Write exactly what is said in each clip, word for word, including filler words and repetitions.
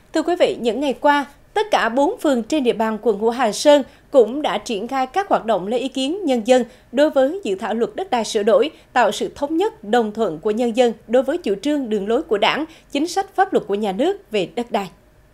Thưa quý vị, những ngày qua, tất cả bốn phường trên địa bàn quận Ngũ Hành Sơn cũng đã triển khai các hoạt động lấy ý kiến nhân dân đối với dự thảo luật đất đai sửa đổi, tạo sự thống nhất, đồng thuận của nhân dân đối với chủ trương đường lối của Đảng, chính sách pháp luật của nhà nước về đất đai.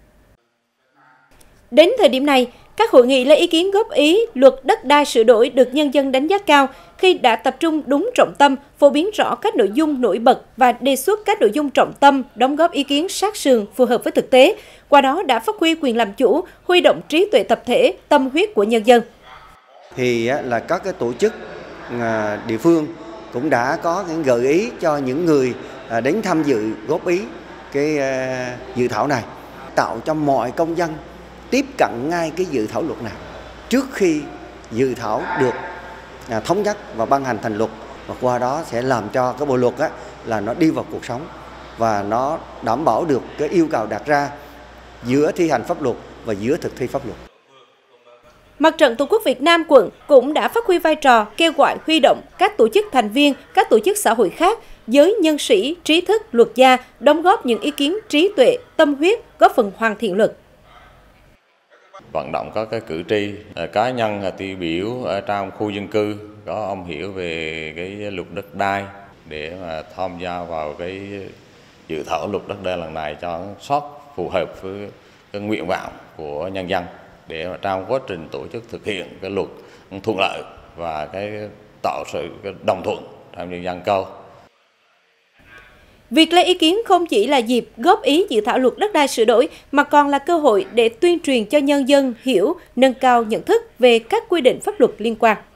Đến thời điểm này, các hội nghị lấy ý kiến góp ý luật đất đai sửa đổi được nhân dân đánh giá cao khi đã tập trung đúng trọng tâm, phổ biến rõ các nội dung nổi bật và đề xuất các nội dung trọng tâm, đóng góp ý kiến sát sườn phù hợp với thực tế, qua đó đã phát huy quyền làm chủ, huy động trí tuệ tập thể, tâm huyết của nhân dân. Thì là các cái tổ chức địa phương cũng đã có những gợi ý cho những người đến tham dự góp ý cái dự thảo này, tạo cho mọi công dân tiếp cận ngay cái dự thảo luật này trước khi dự thảo được à, thống nhất và ban hành thành luật, và qua đó sẽ làm cho cái bộ luật á, là nó đi vào cuộc sống và nó đảm bảo được cái yêu cầu đặt ra giữa thi hành pháp luật và giữa thực thi pháp luật. Mặt trận Tổ quốc Việt Nam quận cũng đã phát huy vai trò kêu gọi huy động các tổ chức thành viên, các tổ chức xã hội khác, giới nhân sĩ, trí thức, luật gia đóng góp những ý kiến trí tuệ, tâm huyết, góp phần hoàn thiện luật. Vận động các cái cử tri, cá nhân tiêu biểu ở trong khu dân cư có am hiểu về cái luật đất đai để mà tham gia vào cái dự thảo luật đất đai lần này cho sát phù hợp với cái nguyện vọng của nhân dân, để mà trong quá trình tổ chức thực hiện cái luật thuận lợi và cái tạo sự cái đồng thuận trong nhân dân cao. Việc lấy ý kiến không chỉ là dịp góp ý dự thảo luật đất đai sửa đổi mà còn là cơ hội để tuyên truyền cho nhân dân hiểu, nâng cao nhận thức về các quy định pháp luật liên quan.